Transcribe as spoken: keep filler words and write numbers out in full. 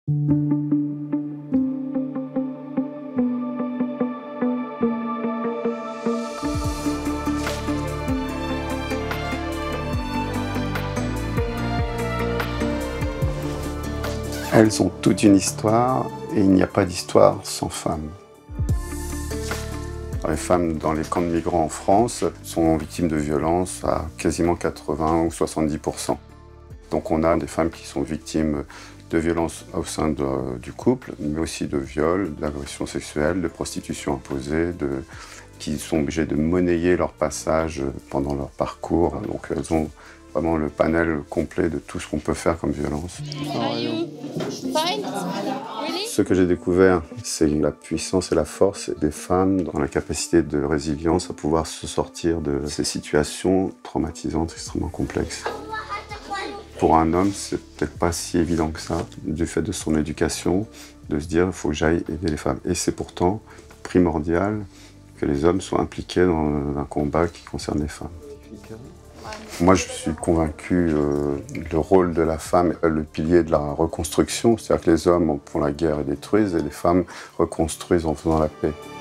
Elles ont toute une histoire et il n'y a pas d'histoire sans femmes. Les femmes dans les camps de migrants en France sont victimes de violences à quasiment quatre-vingts ou soixante-dix pour cent. Donc on a des femmes qui sont victimes de violences au sein de, du couple, mais aussi de viols, d'agressions sexuelles, de prostitution imposée, de, qui sont obligées de monnayer leur passage pendant leur parcours. Donc elles ont vraiment le panel complet de tout ce qu'on peut faire comme violence. Ce que j'ai découvert, c'est la puissance et la force des femmes dans la capacité de résilience à pouvoir se sortir de ces situations traumatisantes extrêmement complexes. Pour un homme, c'est peut-être pas si évident que ça, du fait de son éducation, de se dire il faut que j'aille aider les femmes. Et c'est pourtant primordial que les hommes soient impliqués dans un combat qui concerne les femmes. Moi, je suis convaincu euh, le rôle de la femme est le pilier de la reconstruction. C'est-à-dire que les hommes font la guerre et détruisent, et les femmes reconstruisent en faisant la paix.